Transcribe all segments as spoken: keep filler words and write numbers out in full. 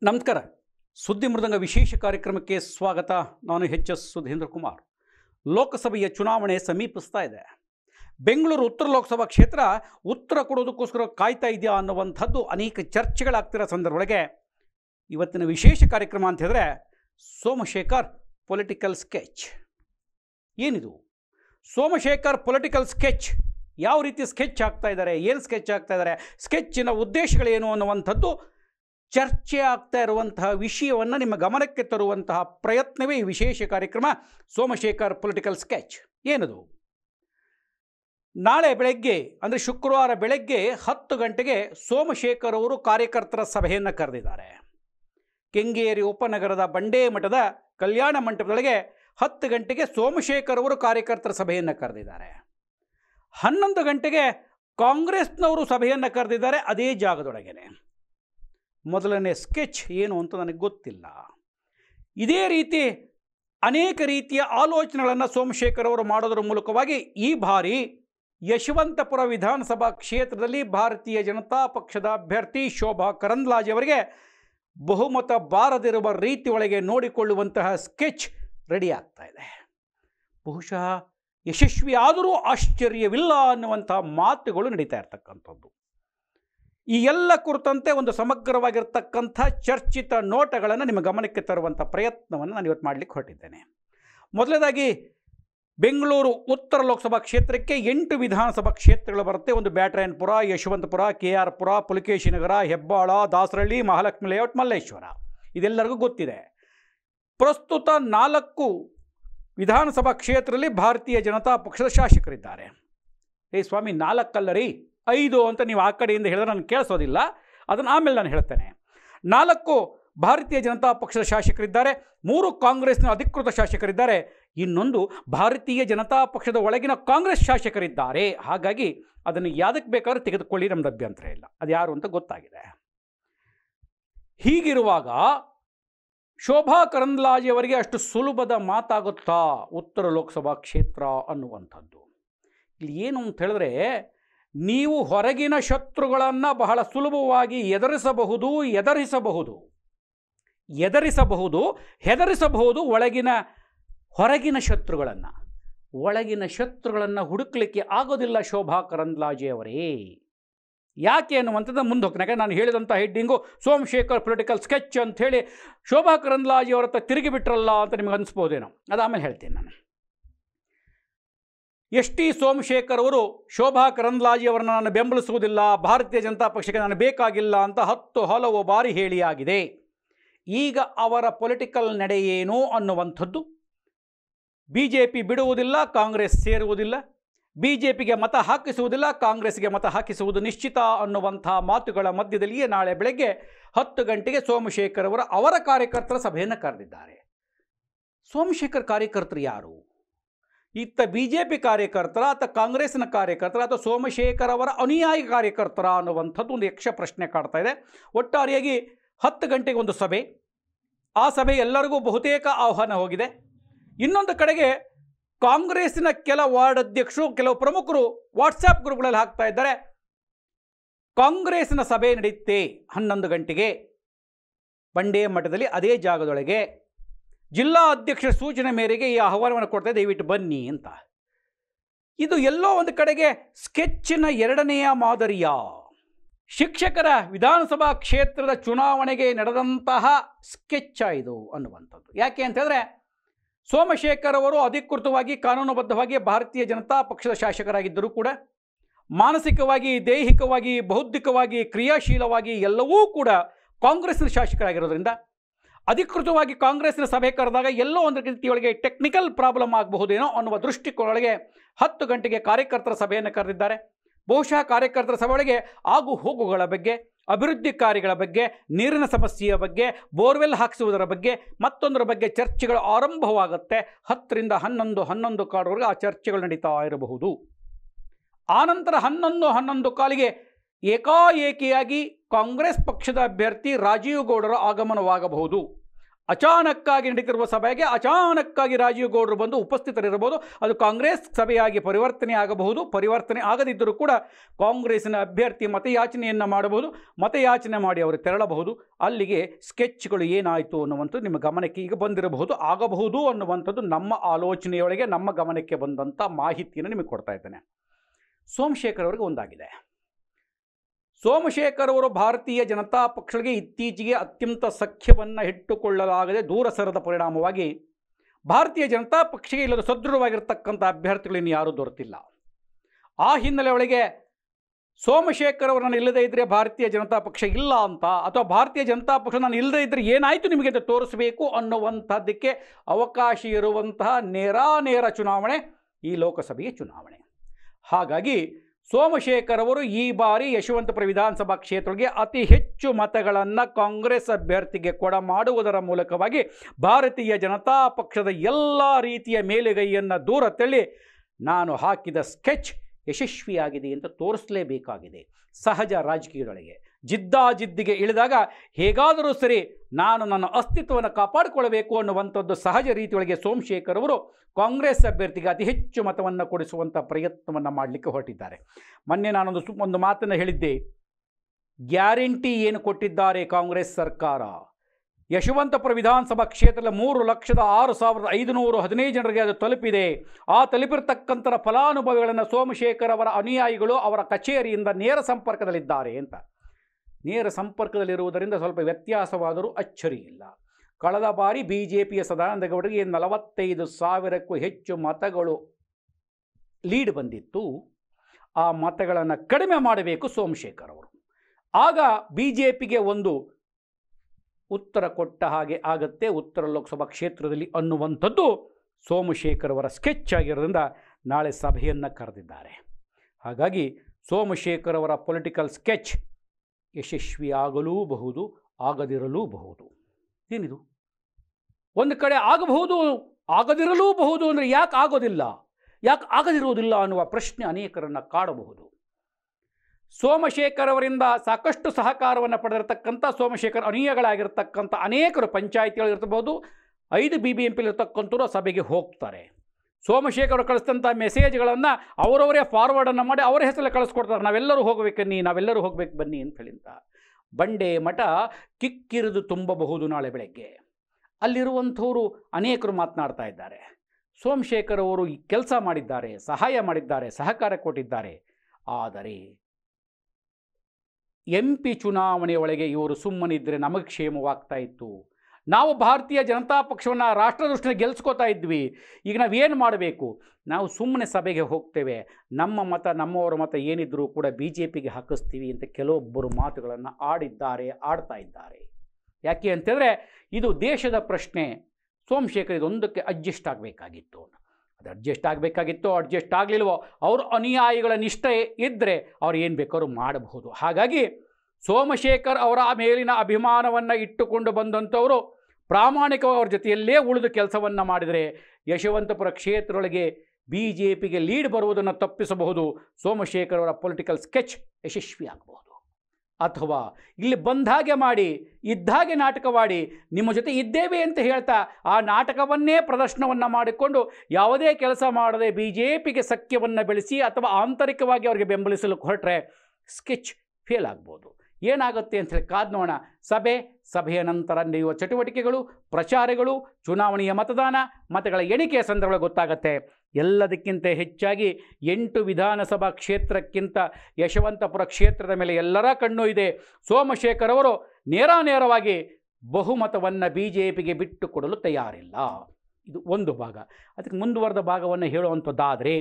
ನಮಸ್ಕಾರ. ಸುದ್ದಿ ಮೃದಂಗ ವಿಶೇಷ ಕಾರ್ಯಕ್ರಮಕ್ಕೆ ಸ್ವಾಗತ. ನಾನು ಎಚ್ ಎಸ್ ಸುಧೀಂದ್ರ ಕುಮಾರ್. ಲೋಕಸಭೆಯ ಚುನಾವಣೆ ಸಮೀಪಿಸ್ತಾ ಇದೆ. ಬೆಂಗಳೂರು ಉತ್ತರ ಲೋಕಸಭಾ ಕ್ಷೇತ್ರ ಉತ್ತರ ಕೊಡೋದಕ್ಕೋಸ್ಕರ ಕಾಯ್ತಾ ಇದೆಯಾ ಅನ್ನುವಂಥದ್ದು ಅನೇಕ ಚರ್ಚೆಗಳಾಗ್ತಿರೋ ಸಂದರ್ಭದೊಳಗೆ ಇವತ್ತಿನ ವಿಶೇಷ ಕಾರ್ಯಕ್ರಮ ಅಂತ ಹೇಳಿದ್ರೆ ಸೋಮಶೇಖರ್ ಪೊಲಿಟಿಕಲ್ ಸ್ಕೆಚ್. ಏನಿದು ಸೋಮಶೇಖರ್ ಪೊಲಿಟಿಕಲ್ ಸ್ಕೆಚ್? ಯಾವ ರೀತಿ ಸ್ಕೆಚ್ ಆಗ್ತಾ ಇದ್ದಾರೆ, ಏನು ಸ್ಕೆಚ್ ಆಗ್ತಾ ಇದ್ದಾರೆ, ಸ್ಕೆಚ್ಚಿನ ಉದ್ದೇಶಗಳೇನು ಅನ್ನುವಂಥದ್ದು ಚರ್ಚೆ ಆಗ್ತಾ ಇರುವಂತಹ ವಿಷಯವನ್ನು ನಿಮ್ಮ ಗಮನಕ್ಕೆ ತರುವಂತಹ ಪ್ರಯತ್ನವೇ ಈ ವಿಶೇಷ ಕಾರ್ಯಕ್ರಮ ಸೋಮಶೇಖರ್ ಪೊಲಿಟಿಕಲ್ ಸ್ಕೆಚ್. ಏನದು? ನಾಳೆ ಬೆಳಗ್ಗೆ ಅಂದರೆ ಶುಕ್ರವಾರ ಬೆಳಗ್ಗೆ ಹತ್ತು ಗಂಟೆಗೆ ಸೋಮಶೇಖರ್ ಅವರು ಕಾರ್ಯಕರ್ತರ ಸಭೆಯನ್ನು ಕರೆದಿದ್ದಾರೆ. ಕೆಂಗೇರಿ ಉಪನಗರದ ಬಂಡೇ ಮಠದ ಕಲ್ಯಾಣ ಮಂಟಪದೊಳಗೆ ಹತ್ತು ಗಂಟೆಗೆ ಸೋಮಶೇಖರ್ ಅವರು ಕಾರ್ಯಕರ್ತರ ಸಭೆಯನ್ನು ಕರೆದಿದ್ದಾರೆ. ಹನ್ನೊಂದು ಗಂಟೆಗೆ ಕಾಂಗ್ರೆಸ್ನವರು ಸಭೆಯನ್ನು ಕರೆದಿದ್ದಾರೆ ಅದೇ ಜಾಗದೊಳಗೇನೆ. ಮೊದಲನೇ ಸ್ಕೆಚ್ ಏನು ಅಂತ ನನಗೆ ಗೊತ್ತಿಲ್ಲ. ಇದೇ ರೀತಿ ಅನೇಕ ರೀತಿಯ ಆಲೋಚನೆಗಳನ್ನು ಸೋಮಶೇಖರ್ ಅವರು ಮಾಡೋದರ ಮೂಲಕವಾಗಿ ಈ ಬಾರಿ ಯಶವಂತಪುರ ವಿಧಾನಸಭಾ ಕ್ಷೇತ್ರದಲ್ಲಿ ಭಾರತೀಯ ಜನತಾ ಪಕ್ಷದ ಅಭ್ಯರ್ಥಿ ಶೋಭಾ ಕರಂದ್ಲಾಜೆ ಅವರಿಗೆ ಬಹುಮತ ಬಾರದಿರುವ ರೀತಿ ಒಳಗೆ ನೋಡಿಕೊಳ್ಳುವಂತಹ ಸ್ಕೆಚ್ ರೆಡಿ ಆಗ್ತಾ ಇದೆ. ಬಹುಶಃ ಯಶಸ್ವಿ ಆದರೂ ಆಶ್ಚರ್ಯವಿಲ್ಲ ಅನ್ನುವಂಥ ಮಾತುಗಳು ನಡೀತಾ ಇರ್ತಕ್ಕಂಥದ್ದು. ಈ ಎಲ್ಲ ಕುರಿತಂತೆ ಒಂದು ಸಮಗ್ರವಾಗಿರ್ತಕ್ಕಂಥ ಚರ್ಚಿತ ನೋಟಗಳನ್ನು ನಿಮ್ಮ ಗಮನಕ್ಕೆ ತರುವಂಥ ಪ್ರಯತ್ನವನ್ನು ನಾನು ಇವತ್ತು ಮಾಡಲಿಕ್ಕೆ ಹೊರಟಿದ್ದೇನೆ. ಮೊದಲನೇದಾಗಿ ಬೆಂಗಳೂರು ಉತ್ತರ ಲೋಕಸಭಾ ಕ್ಷೇತ್ರಕ್ಕೆ ಎಂಟು ವಿಧಾನಸಭಾ ಕ್ಷೇತ್ರಗಳು ಬರುತ್ತೆ. ಒಂದು Byatarayanapura, Yeshwanthpur, K R Pura, Pulakeshi Nagar, Hebbal, Dasarahalli, Mahalakshmi layout, Malleshwara. ಇದೆಲ್ಲರಿಗೂ ಗೊತ್ತಿದೆ. ಪ್ರಸ್ತುತ ನಾಲ್ಕು ವಿಧಾನಸಭಾ ಕ್ಷೇತ್ರದಲ್ಲಿ ಭಾರತೀಯ ಜನತಾ ಪಕ್ಷದ ಶಾಸಕರಿದ್ದಾರೆ. ಏ ಸ್ವಾಮಿ, ನಾಲ್ಕಲ್ಲ ರೀ, ಐದು ಅಂತ ನೀವು ಆ ಕಡೆಯಿಂದ ಹೇಳಿದ್ರೆ ನನಗೆ ಕೇಳಿಸೋದಿಲ್ಲ. ಅದನ್ನು ಆಮೇಲೆ ನಾನು ಹೇಳ್ತೇನೆ. ನಾಲ್ಕು ಭಾರತೀಯ ಜನತಾ ಪಕ್ಷದ ಶಾಸಕರಿದ್ದಾರೆ, ಮೂರು ಕಾಂಗ್ರೆಸ್ನ ಅಧಿಕೃತ ಶಾಸಕರಿದ್ದಾರೆ, ಇನ್ನೊಂದು ಭಾರತೀಯ ಜನತಾ ಪಕ್ಷದ ಒಳಗಿನ ಕಾಂಗ್ರೆಸ್ ಶಾಸಕರಿದ್ದಾರೆ. ಹಾಗಾಗಿ ಅದನ್ನು ಯಾವುದಕ್ಕೆ ಬೇಕಾದ್ರೂ ತೆಗೆದುಕೊಳ್ಳಿ, ನಮ್ಮದು ಅಭ್ಯಂತರ ಇಲ್ಲ. ಅದು ಯಾರು ಅಂತ ಗೊತ್ತಾಗಿದೆ. ಹೀಗಿರುವಾಗ ಶೋಭಾ ಕರಂದ್ಲಾಜೆ ಅವರಿಗೆ ಅಷ್ಟು ಸುಲಭದ ಮಾತಾಗುತ್ತಾ ಉತ್ತರ ಲೋಕಸಭಾ ಕ್ಷೇತ್ರ ಅನ್ನುವಂಥದ್ದು? ಇಲ್ಲಿ ಏನು ಅಂತ ಹೇಳಿದ್ರೆ, ನೀವು ಹೊರಗಿನ ಶತ್ರುಗಳನ್ನು ಬಹಳ ಸುಲಭವಾಗಿ ಎದುರಿಸಬಹುದು ಎದುರಿಸಬಹುದು ಎದುರಿಸಬಹುದು ಹೆದರಿಸಬಹುದು ಒಳಗಿನ ಹೊರಗಿನ ಶತ್ರುಗಳನ್ನು. ಒಳಗಿನ ಶತ್ರುಗಳನ್ನು ಹುಡುಕಲಿಕ್ಕೆ ಆಗೋದಿಲ್ಲ ಶೋಭಾ ಕರಂದ್ಲಾಜೆ ಅವರೇ. ಯಾಕೆ ಅನ್ನುವಂಥದ್ದು ಮುಂದೆ ಹೋಗ್ತಾನೆ. ನಾನು ಹೇಳಿದಂಥ ಹೆಡ್ಡಿಂಗು ಸೋಮಶೇಖರ್ ಪೊಲಿಟಿಕಲ್ ಸ್ಕೆಚ್ ಅಂಥೇಳಿ ಶೋಭಾ ಕರಂದ್ಲಾಜೆ ಅವರ ಹತ್ರ ತಿರುಗಿ ಬಿಟ್ರಲ್ಲ ಅಂತ ನಿಮಗೆ ಅನಿಸ್ಬೋದೇನೋ. ಅದಾಮೇಲೆ ಹೇಳ್ತೀನಿ ನಾನು. ಎಸ್ ಟಿ ಸೋಮಶೇಖರ್ ಅವರು ಶೋಭಾ ಕರಂದ್ಲಾಜೆ ಅವರನ್ನು ನಾನು ಬೆಂಬಲಿಸುವುದಿಲ್ಲ, ಭಾರತೀಯ ಜನತಾ ಪಕ್ಷಕ್ಕೆ ನಾನು ಬೇಕಾಗಿಲ್ಲ ಅಂತ ಹತ್ತು ಹಲವು ಬಾರಿ ಹೇಳಿಯಾಗಿದೆ. ಈಗ ಅವರ ಪೊಲಿಟಿಕಲ್ ನಡೆ ಏನು ಅನ್ನುವಂಥದ್ದು, ಬಿ ಜೆ ಪಿ ಬಿಡುವುದಿಲ್ಲ, ಕಾಂಗ್ರೆಸ್ ಸೇರುವುದಿಲ್ಲ, ಬಿ ಜೆ ಪಿಗೆ ಮತ ಹಾಕಿಸುವುದಿಲ್ಲ, ಕಾಂಗ್ರೆಸ್ಗೆ ಮತ ಹಾಕಿಸುವುದು ನಿಶ್ಚಿತ ಅನ್ನುವಂಥ ಮಾತುಗಳ ಮಧ್ಯದಲ್ಲಿಯೇ ನಾಳೆ ಬೆಳಗ್ಗೆ ಹತ್ತು ಗಂಟೆಗೆ ಸೋಮಶೇಖರ್ ಅವರ ಅವರ ಕಾರ್ಯಕರ್ತರ ಸಭೆಯನ್ನು ಕರೆದಿದ್ದಾರೆ. ಸೋಮಶೇಖರ್ ಕಾರ್ಯಕರ್ತರು ಯಾರು? ಇತ್ತ ಬಿ ಜೆ ಪಿ ಕಾರ್ಯಕರ್ತರ ಅಥವಾ ಕಾಂಗ್ರೆಸ್ನ ಕಾರ್ಯಕರ್ತರ ಅಥವಾ ಸೋಮಶೇಖರ್ ಅವರ ಅನುಯಾಯಿ ಕಾರ್ಯಕರ್ತರ ಅನ್ನುವಂಥದ್ದು ಒಂದು ಯಕ್ಷ ಪ್ರಶ್ನೆ ಕಾಡ್ತಾ ಇದೆ. ಒಟ್ಟಾರೆಯಾಗಿ ಹತ್ತು ಗಂಟೆಗೆ ಒಂದು ಸಭೆ. ಆ ಸಭೆ ಎಲ್ಲರಿಗೂ ಬಹುತೇಕ ಆಹ್ವಾನ ಹೋಗಿದೆ. ಇನ್ನೊಂದು ಕಡೆಗೆ ಕಾಂಗ್ರೆಸ್ಸಿನ ಕೆಲ ವಾರ್ಡ್ ಅಧ್ಯಕ್ಷರು, ಕೆಲವು ಪ್ರಮುಖರು ವಾಟ್ಸಾಪ್ ಗ್ರೂಪ್ಗಳಲ್ಲಿ ಹಾಕ್ತಾ ಇದ್ದಾರೆ, ಕಾಂಗ್ರೆಸ್ನ ಸಭೆ ನಡೆಯುತ್ತೆ ಹನ್ನೊಂದು ಗಂಟೆಗೆ ಬಂಡೇ ಮಠದಲ್ಲಿ, ಅದೇ ಜಾಗದೊಳಗೆ. ಜಿಲ್ಲಾ ಅಧ್ಯಕ್ಷರ ಸೂಚನೆ ಮೇರೆಗೆ ಈ ಆಹ್ವಾನವನ್ನು ಕೊಡ್ತಾ ದಯವಿಟ್ಟು ಬನ್ನಿ ಅಂತ. ಇದು ಎಲ್ಲೋ ಒಂದು ಕಡೆಗೆ ಸ್ಕೆಚ್ಚಿನ ಎರಡನೆಯ ಮಾದರಿಯ ಶಿಕ್ಷಕರ ವಿಧಾನಸಭಾ ಕ್ಷೇತ್ರದ ಚುನಾವಣೆಗೆ ನಡೆದಂತಹ ಸ್ಕೆಚ್ ಇದು ಅನ್ನುವಂಥದ್ದು. ಯಾಕೆ ಅಂತ ಹೇಳಿದ್ರೆ, ಸೋಮಶೇಖರ್ ಅವರು ಅಧಿಕೃತವಾಗಿ ಕಾನೂನುಬದ್ಧವಾಗಿ ಭಾರತೀಯ ಜನತಾ ಪಕ್ಷದ ಶಾಸಕರಾಗಿದ್ದರೂ ಕೂಡ ಮಾನಸಿಕವಾಗಿ, ದೈಹಿಕವಾಗಿ, ಬೌದ್ಧಿಕವಾಗಿ, ಕ್ರಿಯಾಶೀಲವಾಗಿ ಎಲ್ಲವೂ ಕೂಡ ಕಾಂಗ್ರೆಸ್ನ ಶಾಸಕರಾಗಿರೋದ್ರಿಂದ ಅಧಿಕೃತವಾಗಿ ಕಾಂಗ್ರೆಸ್ನ ಸಭೆ ಕರೆದಾಗ ಎಲ್ಲೋ ಒಂದು ರೀತಿಯೊಳಗೆ ಟೆಕ್ನಿಕಲ್ ಪ್ರಾಬ್ಲಮ್ ಆಗಬಹುದೇನೋ ಅನ್ನುವ ದೃಷ್ಟಿಕೋನೊಳಗೆ ಹತ್ತು ಗಂಟೆಗೆ ಕಾರ್ಯಕರ್ತರ ಸಭೆಯನ್ನು ಕರೆದಿದ್ದಾರೆ. ಬಹುಶಃ ಕಾರ್ಯಕರ್ತರ ಸಭೆಯೊಳಗೆ ಆಗು ಹೋಗುಗಳ ಬಗ್ಗೆ, ಅಭಿವೃದ್ಧಿ ಕಾರ್ಯಗಳ ಬಗ್ಗೆ, ನೀರಿನ ಸಮಸ್ಯೆಯ ಬಗ್ಗೆ, ಬೋರ್ವೆಲ್ ಹಾಕಿಸುವುದರ ಬಗ್ಗೆ, ಮತ್ತೊಂದರ ಬಗ್ಗೆ ಚರ್ಚೆಗಳು ಆರಂಭವಾಗುತ್ತೆ. ಹತ್ತರಿಂದ ಹನ್ನೊಂದು ಹನ್ನೊಂದು ಕಾಲವರೆಗೆ ಆ ಚರ್ಚೆಗಳು ನಡೀತಾ ಇರಬಹುದು. ಆನಂತರ ಹನ್ನೊಂದು ಹನ್ನೊಂದು ಕಾಲಿಗೆ ಏಕಾಏಕಿಯಾಗಿ ಕಾಂಗ್ರೆಸ್ ಪಕ್ಷದ ಅಭ್ಯರ್ಥಿ ರಾಜೀವ್ ಗೌಡರ ಆಗಮನವಾಗಬಹುದು. ಅಚಾನಕ್ಕಾಗಿ ನಡೀತಿರುವ ಸಭೆಗೆ ಅಚಾನಕ್ಕಾಗಿ ರಾಜೀವ್ ಗೌಡರು ಬಂದು ಉಪಸ್ಥಿತರಿರಬಹುದು. ಅದು ಕಾಂಗ್ರೆಸ್ ಸಭೆಯಾಗಿ ಪರಿವರ್ತನೆ ಆಗಬಹುದು. ಪರಿವರ್ತನೆ ಆಗದಿದ್ದರೂ ಕೂಡ ಕಾಂಗ್ರೆಸ್ಸಿನ ಅಭ್ಯರ್ಥಿ ಮತಯಾಚನೆಯನ್ನು ಮಾಡಬಹುದು. ಮತಯಾಚನೆ ಮಾಡಿ ಅವರು ತೆರಳಬಹುದು. ಅಲ್ಲಿಗೆ ಸ್ಕೆಚ್ಗಳು ಏನಾಯಿತು ಅನ್ನುವಂಥದ್ದು ನಿಮ್ಮ ಗಮನಕ್ಕೆ ಈಗ ಬಂದಿರಬಹುದು, ಆಗಬಹುದು ಅನ್ನುವಂಥದ್ದು ನಮ್ಮ ಆಲೋಚನೆಯೊಳಗೆ ನಮ್ಮ ಗಮನಕ್ಕೆ ಬಂದಂಥ ಮಾಹಿತಿಯನ್ನು ನಿಮಗೆ ಕೊಡ್ತಾ ಇದ್ದೇನೆ. ಸೋಮಶೇಖರ್ ಅವರಿಗೆ ಒಂದಾಗಿದೆ. ಸೋಮಶೇಖರ್ ಅವರು ಭಾರತೀಯ ಜನತಾ ಪಕ್ಷಗಳಿಗೆ ಇತ್ತೀಚೆಗೆ ಅತ್ಯಂತ ಸಖ್ಯವನ್ನು ಇಟ್ಟುಕೊಳ್ಳಲಾಗದೆ ದೂರ ಸರದ ಪರಿಣಾಮವಾಗಿ ಭಾರತೀಯ ಜನತಾ ಪಕ್ಷಕ್ಕೆ ಇಲ್ಲದ ಸದೃಢವಾಗಿರ್ತಕ್ಕಂಥ ಅಭ್ಯರ್ಥಿಗಳನ್ನು ಯಾರೂ ದೊರೆತಿಲ್ಲ. ಆ ಹಿನ್ನೆಲೆ ಒಳಗೆ ಸೋಮಶೇಖರ್ ಅವರನ್ನು ಇಲ್ಲದೇ ಇದ್ದರೆ ಭಾರತೀಯ ಜನತಾ ಪಕ್ಷ ಇಲ್ಲ ಅಂತ, ಅಥವಾ ಭಾರತೀಯ ಜನತಾ ಪಕ್ಷ ನಾನು ಇಲ್ಲದೇ ಇದ್ದರೆ ಏನಾಯಿತು ನಿಮಗೆ ಅಂತ ತೋರಿಸಬೇಕು ಅನ್ನುವಂಥದ್ದಕ್ಕೆ ಅವಕಾಶ ಇರುವಂತಹ ನೇರಾನೇರ ಚುನಾವಣೆ ಈ ಲೋಕಸಭೆಯ ಚುನಾವಣೆ. ಹಾಗಾಗಿ ಸೋಮಶೇಖರ್ ಅವರು ಈ ಬಾರಿ ಯಶವಂತಪುರ ವಿಧಾನಸಭಾ ಕ್ಷೇತ್ರಕ್ಕೆ ಅತಿ ಹೆಚ್ಚು ಮತಗಳನ್ನು ಕಾಂಗ್ರೆಸ್ ಅಭ್ಯರ್ಥಿಗೆ ಕೊಡ ಮಾಡುವುದರ ಮೂಲಕವಾಗಿ ಭಾರತೀಯ ಜನತಾ ಪಕ್ಷದ ಎಲ್ಲ ರೀತಿಯ ಮೇಲುಗೈಯನ್ನು ದೂರ ತಳ್ಳಿ ನಾನು ಹಾಕಿದ ಸ್ಕೆಚ್ ಯಶಸ್ವಿಯಾಗಿದೆ ಅಂತ ತೋರಿಸಲೇಬೇಕಾಗಿದೆ. ಸಹಜ ರಾಜಕೀಯದೊಳಗೆ ಜಿದ್ದಾಜಿದ್ದಿಗೆ ಇಳಿದಾಗ ಹೇಗಾದರೂ ಸರಿ ನಾನು ನನ್ನ ಅಸ್ತಿತ್ವವನ್ನು ಕಾಪಾಡಿಕೊಳ್ಳಬೇಕು ಅನ್ನುವಂಥದ್ದು ಸಹಜ ರೀತಿಯೊಳಗೆ ಸೋಮಶೇಖರ್ ಅವರು ಕಾಂಗ್ರೆಸ್ ಅಭ್ಯರ್ಥಿಗೆ ಅತಿ ಹೆಚ್ಚು ಮತವನ್ನು ಕೊಡಿಸುವಂಥ ಪ್ರಯತ್ನವನ್ನು ಮಾಡಲಿಕ್ಕೆ ಹೊರಟಿದ್ದಾರೆ. ಮೊನ್ನೆ ನಾನೊಂದು ಸು ಒಂದು ಮಾತನ್ನು ಹೇಳಿದ್ದೆ. ಗ್ಯಾರಂಟಿ ಏನು ಕೊಟ್ಟಿದ್ದಾರೆ ಕಾಂಗ್ರೆಸ್ ಸರ್ಕಾರ, ಯಶವಂತಪುರ ವಿಧಾನಸಭಾ ಕ್ಷೇತ್ರದ ಮೂರು ಲಕ್ಷದ ಆರು ಸಾವಿರದ ಐದುನೂರು ಹದಿನೈದು ಜನರಿಗೆ ಅದು ತಲುಪಿದೆ. ಆ ತಲುಪಿರ್ತಕ್ಕಂಥ ಫಲಾನುಭವಿಗಳನ್ನು ಸೋಮಶೇಖರ್ ಅವರ ಅನುಯಾಯಿಗಳು ಅವರ ಕಚೇರಿಯಿಂದ ನೇರ ಸಂಪರ್ಕದಲ್ಲಿದ್ದಾರೆ ಅಂತ. ನೇರ ಸಂಪರ್ಕದಲ್ಲಿರುವುದರಿಂದ ಸ್ವಲ್ಪ ವ್ಯತ್ಯಾಸವಾದರೂ ಅಚ್ಚರಿ ಇಲ್ಲ. ಕಳೆದ ಬಾರಿ ಬಿ ಜೆ ಪಿಯ ಸದಾನಂದ ಗೌಡರಿಗೆ ನಲವತ್ತೈದು ಸಾವಿರಕ್ಕೂ ಹೆಚ್ಚು ಮತಗಳು ಲೀಡ್ ಬಂದಿತ್ತು. ಆ ಮತಗಳನ್ನು ಕಡಿಮೆ ಮಾಡಬೇಕು ಸೋಮಶೇಖರ್ ಅವರು, ಆಗ ಬಿ ಜೆ ಪಿಗೆ ಒಂದು ಉತ್ತರ ಕೊಟ್ಟ ಹಾಗೆ ಆಗತ್ತೆ ಉತ್ತರ ಲೋಕಸಭಾ ಕ್ಷೇತ್ರದಲ್ಲಿ ಅನ್ನುವಂಥದ್ದು ಸೋಮಶೇಖರ್ ಅವರ ಸ್ಕೆಚ್ ಆಗಿರೋದ್ರಿಂದ ನಾಳೆ ಸಭೆಯನ್ನು ಕರೆದಿದ್ದಾರೆ. ಹಾಗಾಗಿ ಸೋಮಶೇಖರ್ ಅವರ ಪೊಲಿಟಿಕಲ್ ಸ್ಕೆಚ್ ಯಶಸ್ವಿಯಾಗಲೂಬಹುದು, ಆಗದಿರಲೂಬಹುದು. ಏನಿದು? ಒಂದು ಕಡೆ ಆಗಬಹುದು, ಆಗದಿರಲೂಬಹುದು ಅಂದರೆ ಯಾಕೆ ಆಗೋದಿಲ್ಲ, ಯಾಕೆ ಆಗದಿರುವುದಿಲ್ಲ ಅನ್ನುವ ಪ್ರಶ್ನೆ ಅನೇಕರನ್ನು ಕಾಡಬಹುದು. ಸೋಮಶೇಖರ್ ಅವರಿಂದ ಸಾಕಷ್ಟು ಸಹಕಾರವನ್ನು ಪಡೆದಿರತಕ್ಕಂಥ ಸೋಮಶೇಖರ್ ಅನುಯಾಯಿಗಳಾಗಿರ್ತಕ್ಕಂಥ ಅನೇಕರು ಪಂಚಾಯಿತಿಗಳಿರ್ಬೋದು, ಐದು ಬಿ ಬಿ ಎಂ ಪಿಲಿರ್ತಕ್ಕಂಥವ್ರು ಸಭೆಗೆ ಹೋಗ್ತಾರೆ. ಸೋಮಶೇಖರ್ ಅವರು ಕಳಿಸಿದಂಥ ಮೆಸೇಜ್ಗಳನ್ನು ಅವರವರೇ ಫಾರ್ವರ್ಡನ್ನು ಮಾಡಿ ಅವರ ಹೆಸರಲ್ಲಿ ಕಳಿಸ್ಕೊಡ್ತಾರೆ. ನಾವೆಲ್ಲರೂ ಹೋಗಬೇಕನ್ನಿ, ನಾವೆಲ್ಲರೂ ಹೋಗ್ಬೇಕು ಬನ್ನಿ ಅಂತ ಹೇಳಿಂತ. ಬಂಡೆ ಮಠ ಕಿಕ್ಕಿರಿದು ತುಂಬಬಹುದು ನಾಳೆ ಬೆಳಗ್ಗೆ. ಅಲ್ಲಿರುವಂಥವರು ಅನೇಕರು ಮಾತನಾಡ್ತಾ ಇದ್ದಾರೆ. ಸೋಮಶೇಖರ್ ಅವರು ಕೆಲಸ ಮಾಡಿದ್ದಾರೆ, ಸಹಾಯ ಮಾಡಿದ್ದಾರೆ, ಸಹಕಾರ ಕೊಟ್ಟಿದ್ದಾರೆ. ಆದರೆ ಎಂ ಪಿ ಚುನಾವಣೆಯೊಳಗೆ ಇವರು ಸುಮ್ಮನಿದ್ದರೆ ನಮಗೆ ಕ್ಷೇಮವಾಗ್ತಾ ಇತ್ತು. ನಾವು ಭಾರತೀಯ ಜನತಾ ಪಕ್ಷವನ್ನು ರಾಷ್ಟ್ರದೃಷ್ಟಿಯಲ್ಲಿ ಗೆಲ್ಸ್ಕೋತಾ ಇದ್ವಿ. ಈಗ ನಾವೇನು ಮಾಡಬೇಕು? ನಾವು ಸುಮ್ಮನೆ ಸಭೆಗೆ ಹೋಗ್ತೇವೆ, ನಮ್ಮ ಮತ ನಮ್ಮವರ ಮತ ಏನಿದ್ರೂ ಕೂಡ ಬಿ ಜೆ ಪಿಗೆ ಹಾಕಿಸ್ತೀವಿ ಅಂತ ಕೆಲವೊಬ್ಬರು ಮಾತುಗಳನ್ನು ಆಡಿದ್ದಾರೆ, ಆಡ್ತಾ ಇದ್ದಾರೆ. ಯಾಕೆ ಅಂತಂದರೆ ಇದು ದೇಶದ ಪ್ರಶ್ನೆ. ಸೋಮಶೇಖರ್ ಇದೊಂದಕ್ಕೆ ಅಡ್ಜಸ್ಟ್ ಆಗಬೇಕಾಗಿತ್ತು. ಅದು ಅಡ್ಜಸ್ಟ್ ಆಗಬೇಕಾಗಿತ್ತು, ಅಡ್ಜಸ್ಟ್ ಆಗಲಿಲ್ವೋ ಅವ್ರ ಅನುಯಾಯಿಗಳ ನಿಷ್ಠೆ ಇದ್ದರೆ ಅವ್ರು ಏನು ಬೇಕಾದ್ರೂ ಮಾಡಬಹುದು. ಹಾಗಾಗಿ ಸೋಮಶೇಖರ್ ಅವರ ಮೇಲಿನ ಅಭಿಮಾನವನ್ನು ಇಟ್ಟುಕೊಂಡು ಬಂದಂಥವರು ಪ್ರಾಮಾಣಿಕವಾಗಿ ಅವ್ರ ಜೊತೆಯಲ್ಲೇ ಉಳಿದು ಕೆಲಸವನ್ನು ಮಾಡಿದರೆ ಯಶವಂತಪುರ ಕ್ಷೇತ್ರದೊಳಗೆ ಬಿ ಜೆ ಪಿಗೆ ಲೀಡ್ ಬರುವುದನ್ನು ತಪ್ಪಿಸಬಹುದು. ಸೋಮಶೇಖರ್ ಅವರ ಪೊಲಿಟಿಕಲ್ ಸ್ಕೆಚ್ ಯಶಸ್ವಿಯಾಗಬಹುದು. ಅಥವಾ ಇಲ್ಲಿ ಬಂದಾಗೆ ಮಾಡಿ ಇದ್ದಾಗೆ ನಾಟಕವಾಡಿ ನಿಮ್ಮ ಜೊತೆ ಇದ್ದೇವೆ ಅಂತ ಹೇಳ್ತಾ ಆ ನಾಟಕವನ್ನೇ ಪ್ರದರ್ಶನವನ್ನು ಮಾಡಿಕೊಂಡು ಯಾವುದೇ ಕೆಲಸ ಮಾಡದೆ ಬಿ ಜೆ ಪಿಗೆ ಸಖ್ಯವನ್ನು ಬೆಳೆಸಿ ಅಥವಾ ಆಂತರಿಕವಾಗಿ ಅವರಿಗೆ ಬೆಂಬಲಿಸಲು ಹೊರಟ್ರೆ ಸ್ಕೆಚ್ ಫೇಲ್ ಆಗ್ಬೋದು. ಏನಾಗುತ್ತೆ ಅಂತ ಹೇಳಿ ಕಾದ್ ನೋಡೋಣ. ಸಭೆ, ಸಭೆಯ ನಂತರ ನಡೆಯುವ ಚಟುವಟಿಕೆಗಳು, ಪ್ರಚಾರಗಳು, ಚುನಾವಣೆಯ ಮತದಾನ, ಮತಗಳ ಎಣಿಕೆಯ ಸಂದರ್ಭ ಗೊತ್ತಾಗತ್ತೆ. ಎಲ್ಲದಕ್ಕಿಂತ ಹೆಚ್ಚಾಗಿ ಎಂಟು ವಿಧಾನಸಭಾ ಕ್ಷೇತ್ರಕ್ಕಿಂತ ಯಶವಂತಪುರ ಕ್ಷೇತ್ರದ ಮೇಲೆ ಎಲ್ಲರ ಕಣ್ಣು ಇದೆ. ಸೋಮಶೇಖರ್ ಅವರು ನೇರಾನೇರವಾಗಿ ಬಹುಮತವನ್ನು ಬಿ ಜೆ ಪಿಗೆ ಬಿಟ್ಟು ಕೊಡಲು ತಯಾರಿಲ್ಲ. ಇದು ಒಂದು ಭಾಗ. ಅದಕ್ಕೆ ಮುಂದುವರೆದ ಭಾಗವನ್ನು ಹೇಳುವಂಥದ್ದಾದರೆ,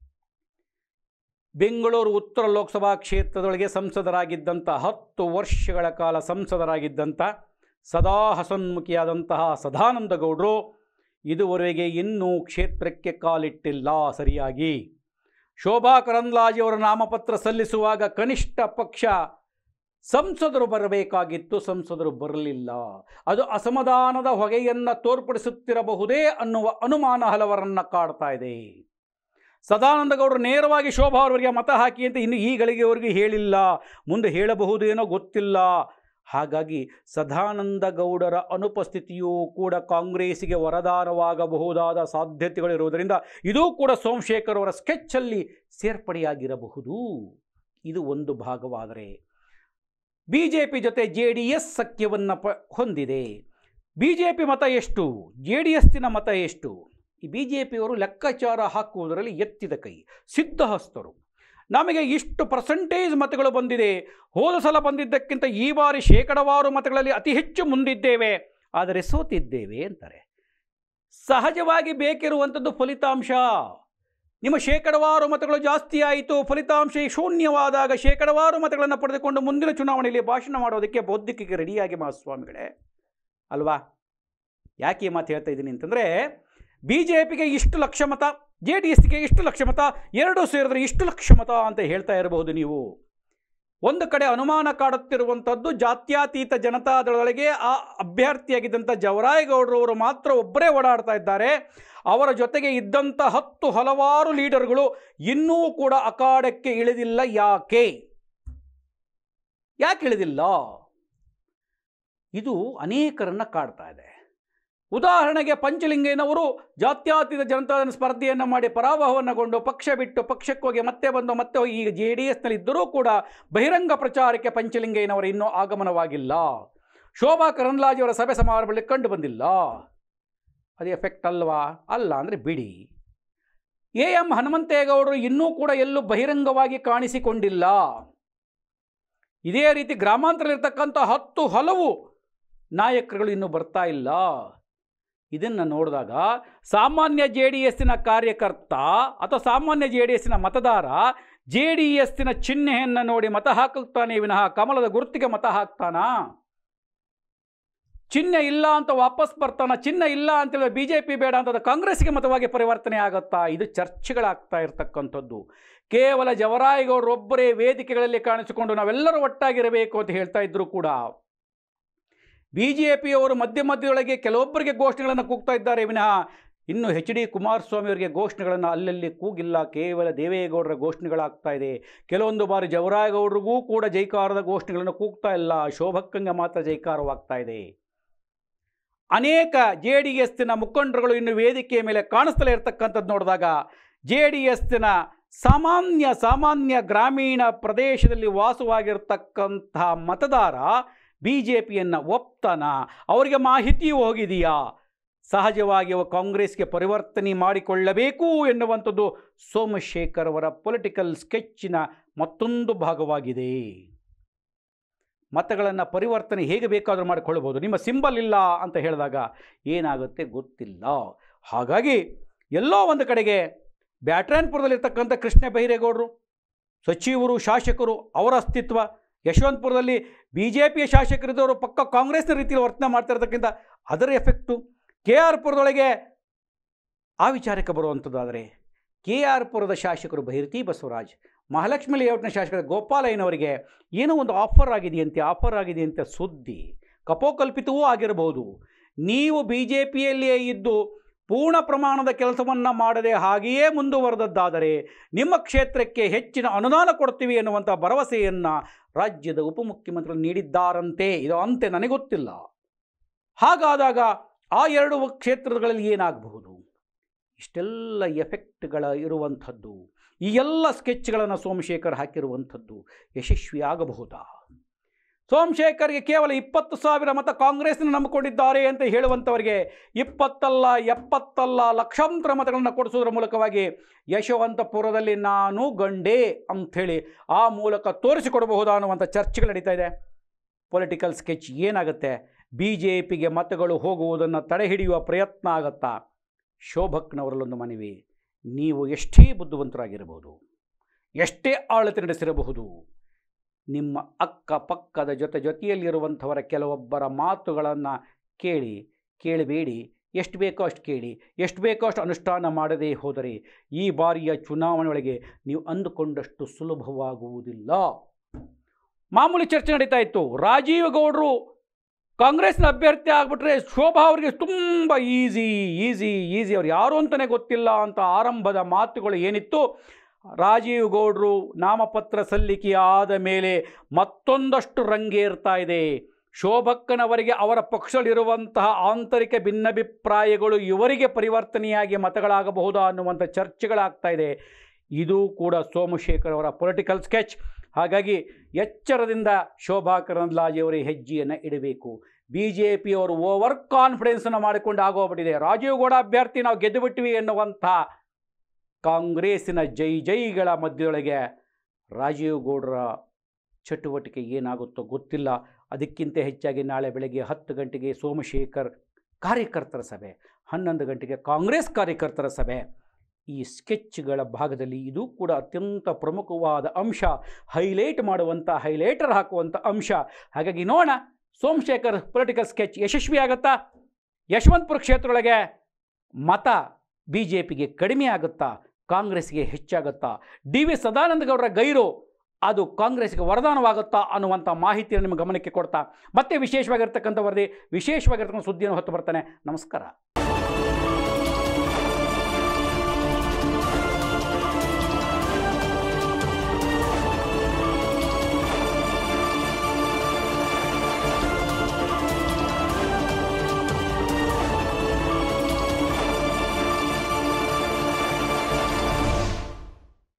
ಬೆಂಗಳೂರು ಉತ್ತರ ಲೋಕಸಭಾ ಕ್ಷೇತ್ರದೊಳಗೆ ಸಂಸದರಾಗಿದ್ದಂಥ ಹತ್ತು ವರ್ಷಗಳ ಕಾಲ ಸಂಸದರಾಗಿದ್ದಂಥ ಸದಾ ಹಸನ್ಮುಖಿಯಾದಂತಹ ಸದಾನಂದ ಗೌಡರು ಇದುವರೆಗೆ ಇನ್ನೂ ಕ್ಷೇತ್ರಕ್ಕೆ ಕಾಲಿಟ್ಟಿಲ್ಲ ಸರಿಯಾಗಿ. ಶೋಭಾ ಕರಂದ್ಲಾಜೆಯವರ ನಾಮಪತ್ರ ಸಲ್ಲಿಸುವಾಗ ಕನಿಷ್ಠ ಪಕ್ಷ ಸಂಸದರು ಬರಬೇಕಾಗಿತ್ತು, ಸಂಸದರು ಬರಲಿಲ್ಲ. ಅದು ಅಸಮಾಧಾನದ ಹೊಗೆಯನ್ನು ತೋರ್ಪಡಿಸುತ್ತಿರಬಹುದೇ ಅನ್ನುವ ಅನುಮಾನ ಹಲವರನ್ನು ಕಾಡ್ತಾ ಇದೆ. ಸದಾನಂದ ಗೌಡರು ನೇರವಾಗಿ ಶೋಭಾ ಅವರಿಗೆ ಮತ ಹಾಕಿ ಅಂತ ಇನ್ನು ಈ ಗಳಿಗೆವರೆಗೂ ಹೇಳಿಲ್ಲ. ಮುಂದೆ ಹೇಳಬಹುದೇನೋ ಗೊತ್ತಿಲ್ಲ. ಹಾಗಾಗಿ ಸದಾನಂದ ಗೌಡರ ಅನುಪಸ್ಥಿತಿಯೂ ಕೂಡ ಕಾಂಗ್ರೆಸ್ಸಿಗೆ ವರದಾನವಾಗಬಹುದಾದ ಸಾಧ್ಯತೆಗಳಿರುವುದರಿಂದ ಇದೂ ಕೂಡ ಸೋಮಶೇಖರ್ ಅವರ ಸ್ಕೆಚ್ಚಲ್ಲಿ ಸೇರ್ಪಡೆಯಾಗಿರಬಹುದು. ಇದು ಒಂದು ಭಾಗವಾದರೆ, ಬಿ ಜೆ ಪಿ ಜೊತೆ ಜೆ ಡಿ ಎಸ್ ಸಖ್ಯವನ್ನು ಪ ಹೊಂದಿದೆ. ಬಿ ಜೆ ಪಿ ಮತ ಎಷ್ಟು, ಜೆ ಡಿ ಎಸ್ಸಿನ ಮತ ಎಷ್ಟು? ಈ ಬಿ ಜೆ ಪಿಯವರು ಲೆಕ್ಕಾಚಾರ ಹಾಕುವುದರಲ್ಲಿ ಎತ್ತಿದ ಕೈ, ಸಿದ್ಧಹಸ್ತರು. ನಮಗೆ ಇಷ್ಟು ಪರ್ಸೆಂಟೇಜ್ ಮತಗಳು ಬಂದಿದೆ, ಹೋದ ಸಲ ಬಂದಿದ್ದಕ್ಕಿಂತ ಈ ಬಾರಿ ಶೇಕಡವಾರು ಮತಗಳಲ್ಲಿ ಅತಿ ಹೆಚ್ಚು ಮುಂದಿದ್ದೇವೆ, ಆದರೆ ಸೋತಿದ್ದೇವೆ ಅಂತಾರೆ. ಸಹಜವಾಗಿ ಬೇಕಿರುವಂಥದ್ದು ಫಲಿತಾಂಶ. ನಿಮ್ಮ ಶೇಕಡವಾರು ಮತಗಳು ಜಾಸ್ತಿ ಆಯಿತು, ಫಲಿತಾಂಶ ಶೂನ್ಯವಾದಾಗ ಶೇಕಡವಾರು ಮತಗಳನ್ನು ಪಡೆದುಕೊಂಡು ಮುಂದಿನ ಚುನಾವಣೆಯಲ್ಲಿ ಭಾಷಣ ಮಾಡೋದಕ್ಕೆ ಬೌದ್ಧಿಕಕ್ಕೆ ರೆಡಿಯಾಗಿ ಮಹಾಸ್ವಾಮಿಗಳೇ ಅಲ್ವಾ? ಯಾಕೆ ಈ ಮಾತು ಹೇಳ್ತಾ ಇದ್ದೀನಿ ಅಂತಂದರೆ, ಬಿ ಜೆ ಪಿಗೆ ಇಷ್ಟು ಲಕ್ಷ ಮತ, ಜೆ ಡಿ ಎಸ್ಗೆ ಇಷ್ಟು ಲಕ್ಷ ಮತ, ಎರಡೂ ಸೇರಿದ್ರೆ ಇಷ್ಟು ಲಕ್ಷ ಮತ ಅಂತ ಹೇಳ್ತಾ ಇರಬಹುದು ನೀವು. ಒಂದು ಕಡೆ ಅನುಮಾನ ಕಾಡುತ್ತಿರುವಂಥದ್ದು ಜಾತ್ಯತೀತ ಜನತಾದಳದೊಳಗೆ ಆ ಅಭ್ಯರ್ಥಿಯಾಗಿದ್ದಂಥ ಜವರಾಯಗೌಡರವರು ಮಾತ್ರ ಒಬ್ಬರೇ ಓಡಾಡ್ತಾ ಇದ್ದಾರೆ. ಅವರ ಜೊತೆಗೆ ಇದ್ದಂಥ ಹತ್ತು ಹಲವಾರು ಲೀಡರ್ಗಳು ಇನ್ನೂ ಕೂಡ ಅಖಾಡಕ್ಕೆ ಇಳಿದಿಲ್ಲ. ಯಾಕೆ ಯಾಕೆ ಇಳಿದಿಲ್ಲ? ಇದು ಅನೇಕರನ್ನು ಕಾಡ್ತಾ ಇದೆ. ಉದಾಹರಣೆಗೆ ಪಂಚಲಿಂಗಯ್ಯನವರು ಜಾತ್ಯತೀತ ಜನತಾದಳ ಸ್ಪರ್ಧೆಯನ್ನು ಮಾಡಿ ಪರಾಭವವನ್ನುಗೊಂಡು ಪಕ್ಷ ಬಿಟ್ಟು ಪಕ್ಷಕ್ಕೋಗಿ ಮತ್ತೆ ಬಂದು ಮತ್ತೆ ಹೋಗಿ ಈಗ ಜೆ ಡಿ ಎಸ್ನಲ್ಲಿ ಇದ್ದರೂ ಕೂಡ ಬಹಿರಂಗ ಪ್ರಚಾರಕ್ಕೆ ಪಂಚಲಿಂಗಯ್ಯನವರು ಇನ್ನೂ ಆಗಮನವಾಗಿಲ್ಲ. ಶೋಭಾ ಕರಂದ್ಲಾಜೆಯವರ ಸಭೆ ಸಮಾರಂಭದಲ್ಲಿ ಕಂಡು ಬಂದಿಲ್ಲ. ಅದು ಎಫೆಕ್ಟ್ ಅಲ್ವಾ? ಅಲ್ಲ ಅಂದರೆ ಬಿಡಿ. ಎ ಎಂ ಹನುಮಂತೇಗೌಡರು ಇನ್ನೂ ಕೂಡ ಎಲ್ಲೂ ಬಹಿರಂಗವಾಗಿ ಕಾಣಿಸಿಕೊಂಡಿಲ್ಲ. ಇದೇ ರೀತಿ ಗ್ರಾಮಾಂತರದಲ್ಲಿರ್ತಕ್ಕಂಥ ಹತ್ತು ಹಲವು ನಾಯಕರುಗಳು ಇನ್ನೂ ಬರ್ತಾ ಇಲ್ಲ. ಇದನ್ನು ನೋಡಿದಾಗ ಸಾಮಾನ್ಯ ಜೆ ಡಿ ಎಸ್ಸಿನ ಕಾರ್ಯಕರ್ತ ಅಥವಾ ಸಾಮಾನ್ಯ ಜೆ ಡಿ ಎಸ್ಸಿನ ಮತದಾರ ಜೆ ಡಿ ಎಸ್ಸಿನ ಚಿಹ್ನೆಯನ್ನು ನೋಡಿ ಮತ ಹಾಕುತ್ತಾನೆ ವಿನಃ ಕಮಲದ ಗುರುತಿಗೆ ಮತ ಹಾಕ್ತಾನಾ? ಚಿಹ್ನೆ ಇಲ್ಲ ಅಂತ ವಾಪಸ್ ಬರ್ತಾನ? ಚಿಹ್ನೆ ಇಲ್ಲ ಅಂತೇಳಿ ಬಿ ಜೆ ಪಿ ಬೇಡ ಅಂತ ಕಾಂಗ್ರೆಸ್ಗೆ ಮತವಾಗಿ ಪರಿವರ್ತನೆ ಆಗುತ್ತಾ? ಇದು ಚರ್ಚೆಗಳಾಗ್ತಾ ಇರ್ತಕ್ಕಂಥದ್ದು. ಕೇವಲ ಜವರಾಯಗೌಡರೊಬ್ಬರೇ ವೇದಿಕೆಗಳಲ್ಲಿ ಕಾಣಿಸಿಕೊಂಡು ನಾವೆಲ್ಲರೂ ಒಟ್ಟಾಗಿರಬೇಕು ಅಂತ ಹೇಳ್ತಾ ಇದ್ದರೂ ಕೂಡ ಬಿ ಜೆ ಪಿಯವರು ಮಧ್ಯ ಮಧ್ಯದೊಳಗೆ ಕೆಲವೊಬ್ಬರಿಗೆ ಘೋಷಣೆಗಳನ್ನು ಕೂಗ್ತಾ ಇದ್ದಾರೆ ವಿನಃ ಇನ್ನು ಎಚ್ ಡಿ ಕುಮಾರಸ್ವಾಮಿ ಅವರಿಗೆ ಘೋಷಣೆಗಳನ್ನು ಅಲ್ಲಲ್ಲಿ ಕೂಗಿಲ್ಲ. ಕೇವಲ ದೇವೇಗೌಡರ ಘೋಷಣೆಗಳಾಗ್ತಾ ಇದೆ. ಕೆಲವೊಂದು ಬಾರಿ ಜವರಾಯಗೌಡರಿಗೂ ಕೂಡ ಜೈಕಾರದ ಘೋಷಣೆಗಳನ್ನು ಕೂಗ್ತಾ ಇಲ್ಲ, ಶೋಭಕ್ಕಂಗೆ ಮಾತ್ರ ಜೈಕಾರವಾಗ್ತಾ ಇದೆ. ಅನೇಕ ಜೆ ಡಿ ಎಸ್ಸಿನ ಮುಖಂಡರುಗಳು ಇನ್ನು ವೇದಿಕೆಯ ಮೇಲೆ ಕಾಣಿಸ್ತಲೇ ಇರತಕ್ಕಂಥದ್ದು ನೋಡಿದಾಗ ಜೆ ಡಿ ಎಸ್ಸಿನ ಸಾಮಾನ್ಯ ಸಾಮಾನ್ಯ ಗ್ರಾಮೀಣ ಪ್ರದೇಶದಲ್ಲಿ ವಾಸವಾಗಿರ್ತಕ್ಕಂಥ ಮತದಾರ ಬಿ ಜೆ ಪಿಯನ್ನು ಒಪ್ತಾನ? ಅವರಿಗೆ ಮಾಹಿತಿಯೂ ಹೋಗಿದೆಯಾ? ಸಹಜವಾಗಿ ಅವ ಕಾಂಗ್ರೆಸ್ಗೆ ಪರಿವರ್ತನೆ ಮಾಡಿಕೊಳ್ಳಬೇಕು ಎನ್ನುವಂಥದ್ದು ಸೋಮಶೇಖರ್ ಅವರ ಪೊಲಿಟಿಕಲ್ ಸ್ಕೆಚ್ಚಿನ ಮತ್ತೊಂದು ಭಾಗವಾಗಿದೆ. ಮತಗಳನ್ನು ಪರಿವರ್ತನೆ ಹೇಗೆ ಬೇಕಾದರೂ ಮಾಡಿಕೊಳ್ಳಬಹುದು. ನಿಮ್ಮ ಸಿಂಬಲ್ ಇಲ್ಲ ಅಂತ ಹೇಳಿದಾಗ ಏನಾಗುತ್ತೆ ಗೊತ್ತಿಲ್ಲ. ಹಾಗಾಗಿ ಎಲ್ಲೋ ಒಂದು ಕಡೆಗೆ ಬ್ಯಾಟ್ರಾಯನಪುರದಲ್ಲಿರ್ತಕ್ಕಂಥ ಕೃಷ್ಣ ಬೈರೇಗೌಡರು ಸಚಿವರು ಶಾಸಕರು ಅವರ ಅಸ್ತಿತ್ವ, ಯಶವಂತಪುರದಲ್ಲಿ ಬಿ ಜೆ ಪಿಯ ಶಾಸಕರಿದ್ದವರು ಪಕ್ಕ ಕಾಂಗ್ರೆಸ್ನ ರೀತಿಯಲ್ಲಿ ವರ್ತನೆ ಮಾಡ್ತಿರ್ತಕ್ಕಂಥ ಅದರ ಎಫೆಕ್ಟು, ಕೆ ಆರ್ ಪುರದೊಳಗೆ ಆ ವಿಚಾರಕ್ಕೆ ಬರುವಂಥದ್ದಾದರೆ ಕೆ ಆರ್ ಪುರದ ಶಾಸಕರು ಭೈರತಿ ಬಸವರಾಜ್, ಮಹಾಲಕ್ಷ್ಮಿ ಲೇಔಟ್ನ ಶಾಸಕರ ಗೋಪಾಲಯ್ಯನವರಿಗೆ ಏನೋ ಒಂದು ಆಫರ್ ಆಗಿದೆಯಂತೆ ಆಫರ್ ಆಗಿದೆಯಂತೆ ಸುದ್ದಿ ಕಪೋಕಲ್ಪಿತವೂ ಆಗಿರಬಹುದು. ನೀವು ಬಿ ಜೆ ಪಿಯಲ್ಲಿಯೇ ಇದ್ದು ಪೂರ್ಣ ಪ್ರಮಾಣದ ಕೆಲಸವನ್ನು ಮಾಡದೆ ಹಾಗೆಯೇ ಮುಂದುವರೆದದ್ದಾದರೆ ನಿಮ್ಮ ಕ್ಷೇತ್ರಕ್ಕೆ ಹೆಚ್ಚಿನ ಅನುದಾನ ಕೊಡ್ತೀವಿ ಎನ್ನುವಂಥ ಭರವಸೆಯನ್ನು ರಾಜ್ಯದ ಉಪಮುಖ್ಯಮಂತ್ರಿಗಳು ನೀಡಿದ್ದಾರಂತೆ. ಇದು ಅಂತೆ ನನಗೆ ಗೊತ್ತಿಲ್ಲ. ಹಾಗಾದಾಗ ಆ ಎರಡು ಕ್ಷೇತ್ರಗಳಲ್ಲಿ ಏನಾಗಬಹುದು? ಇಷ್ಟೆಲ್ಲ ಎಫೆಕ್ಟ್ಗಳ ಇರುವಂಥದ್ದು, ಈ ಎಲ್ಲ ಸ್ಕೆಚ್ಗಳನ್ನು ಸೋಮಶೇಖರ್ ಹಾಕಿರುವಂಥದ್ದು ಯಶಸ್ವಿಯಾಗಬಹುದಾ? ಸೋಮಶೇಖರ್ಗೆ ಕೇವಲ ಇಪ್ಪತ್ತು ಸಾವಿರ ಮತ ಕಾಂಗ್ರೆಸ್ನ ನಂಬಿಕೊಂಡಿದ್ದಾರೆ ಅಂತ ಹೇಳುವಂಥವರಿಗೆ ಇಪ್ಪತ್ತಲ್ಲ ಎಪ್ಪತ್ತಲ್ಲ ಲಕ್ಷಾಂತರ ಮತಗಳನ್ನು ಕೊಡಿಸೋದ್ರ ಮೂಲಕವಾಗಿ ಯಶವಂತಪುರದಲ್ಲಿ ನಾನು ಗಂಡೆ ಅಂಥೇಳಿ ಆ ಮೂಲಕ ತೋರಿಸಿಕೊಡಬಹುದಾ ಅನ್ನುವಂಥ ಚರ್ಚೆಗಳು ನಡೀತಾ ಇದೆ. ಪೊಲಿಟಿಕಲ್ ಸ್ಕೆಚ್ ಏನಾಗುತ್ತೆ? ಬಿ ಜೆ ಪಿಗೆ ಮತಗಳು ಹೋಗುವುದನ್ನು ತಡೆಹಿಡಿಯುವ ಪ್ರಯತ್ನ ಆಗುತ್ತಾ? ಶೋಭಕ್ನವರಲ್ಲೊಂದು ಮನವಿ, ನೀವು ಎಷ್ಟೇ ಬುದ್ಧಿವಂತರಾಗಿರಬಹುದು, ಎಷ್ಟೇ ಆಳತೆ ನಡೆಸಿರಬಹುದು, ನಿಮ್ಮ ಅಕ್ಕಪಕ್ಕದ ಜೊತೆ ಜೊತೆಯಲ್ಲಿರುವಂಥವರ ಕೆಲವೊಬ್ಬರ ಮಾತುಗಳನ್ನು ಕೇಳಿ ಕೇಳಬೇಡಿ. ಎಷ್ಟು ಬೇಕೋ ಅಷ್ಟು ಕೇಳಿ, ಎಷ್ಟು ಬೇಕೋ ಅಷ್ಟು ಅನುಷ್ಠಾನ ಮಾಡದೇ ಹೋದರೆ ಈ ಬಾರಿಯ ಚುನಾವಣೆಯೊಳಗೆ ನೀವು ಅಂದುಕೊಂಡಷ್ಟು ಸುಲಭವಾಗುವುದಿಲ್ಲ. ಮಾಮೂಲಿ ಚರ್ಚೆ ನಡೀತಾ ಇತ್ತು. ರಾಜೀವ್ ಗೌಡರು ಕಾಂಗ್ರೆಸ್ನ ಅಭ್ಯರ್ಥಿ ಆಗಿಬಿಟ್ರೆ ಶೋಭಾ ಅವರಿಗೆ ತುಂಬ ಈಸಿ ಈಸಿ ಈಸಿ ಅವ್ರು ಯಾರು ಅಂತಲೇ ಗೊತ್ತಿಲ್ಲ ಅಂತ ಆರಂಭದ ಮಾತುಗಳು ಏನಿತ್ತು, ರಾಜೀವ್ ಗೌಡರು ನಾಮಪತ್ರ ಸಲ್ಲಿಕೆ ಆದ ಮೇಲೆ ಮತ್ತೊಂದಷ್ಟು ರಂಗೇರ್ತಾ ಇದೆ. ಶೋಭಕ್ಕನವರಿಗೆ ಅವರ ಪಕ್ಷದಲ್ಲಿರುವಂತಹ ಆಂತರಿಕ ಭಿನ್ನಾಭಿಪ್ರಾಯಗಳು ಇವರಿಗೆ ಪರಿವರ್ತನೆಯಾಗಿ ಮತಗಳಾಗಬಹುದಾ ಅನ್ನುವಂಥ ಚರ್ಚೆಗಳಾಗ್ತಾ ಇದೆ. ಇದು ಕೂಡ ಸೋಮಶೇಖರ್ ಅವರ ಪೊಲಿಟಿಕಲ್ ಸ್ಕೆಚ್. ಹಾಗಾಗಿ ಎಚ್ಚರದಿಂದ ಶೋಭಾ ಕರಂದ್ಲಾಜೆಯವರೇ ಹೆಜ್ಜೆಯನ್ನು ಇಡಬೇಕು. ಬಿ ಜೆ ಪಿಯವರು ಓವರ್ ಕಾನ್ಫಿಡೆನ್ಸನ್ನು ಮಾಡಿಕೊಂಡು ಆಗೋಗ್ಬಿಟ್ಟಿದೆ. ರಾಜೀವ್ ಗೌಡ ಅಭ್ಯರ್ಥಿ ನಾವು ಗೆದ್ದು ಬಿಟ್ವಿ ಎನ್ನುವಂಥ ಕಾಂಗ್ರೆಸ್ಸಿನ ಜೈ ಜೈಗಳ ಮಧ್ಯದೊಳಗೆ ರಾಜೀವ್ ಗೌಡರ ಚಟುವಟಿಕೆ ಏನಾಗುತ್ತೋ ಗೊತ್ತಿಲ್ಲ. ಅದಕ್ಕಿಂತ ಹೆಚ್ಚಾಗಿ ನಾಳೆ ಬೆಳಗ್ಗೆ ಹತ್ತು ಗಂಟೆಗೆ ಸೋಮಶೇಖರ್ ಕಾರ್ಯಕರ್ತರ ಸಭೆ, ಹನ್ನೊಂದು ಗಂಟೆಗೆ ಕಾಂಗ್ರೆಸ್ ಕಾರ್ಯಕರ್ತರ ಸಭೆ. ಈ ಸ್ಕೆಚ್ಗಳ ಭಾಗದಲ್ಲಿ ಇದು ಕೂಡ ಅತ್ಯಂತ ಪ್ರಮುಖವಾದ ಅಂಶ, ಹೈಲೈಟ್ ಮಾಡುವಂಥ ಹೈಲೈಟರ್ ಹಾಕುವಂಥ ಅಂಶ. ಹಾಗಾಗಿ ನೋಡೋಣ ಸೋಮಶೇಖರ್ ಪೊಲಿಟಿಕಲ್ ಸ್ಕೆಚ್ ಯಶಸ್ವಿಯಾಗುತ್ತಾ, ಯಶವಂತಪುರ ಕ್ಷೇತ್ರದೊಳಗೆ ಮತ ಬಿ ಜೆ ಪಿಗೆ ಕಡಿಮೆ ಆಗುತ್ತಾ, ಕಾಂಗ್ರೆಸ್ಗೆ ಹೆಚ್ಚಾಗುತ್ತಾ, ಡಿ ವಿ ಸದಾನಂದ ಗೌಡರ ಗೈರು ಅದು ಕಾಂಗ್ರೆಸ್ಗೆ ವರದಾನವಾಗುತ್ತಾ ಅನ್ನುವಂಥ ಮಾಹಿತಿಯನ್ನು ನಿಮ್ಮ ಗಮನಕ್ಕೆ ಕೊಡ್ತಾ ಮತ್ತೆ ವಿಶೇಷವಾಗಿರ್ತಕ್ಕಂಥ ವರದಿ, ವಿಶೇಷವಾಗಿರ್ತಕ್ಕಂಥ ಸುದ್ದಿಯನ್ನು ಹೊತ್ತು ಬರ್ತಾನೆ. ನಮಸ್ಕಾರ.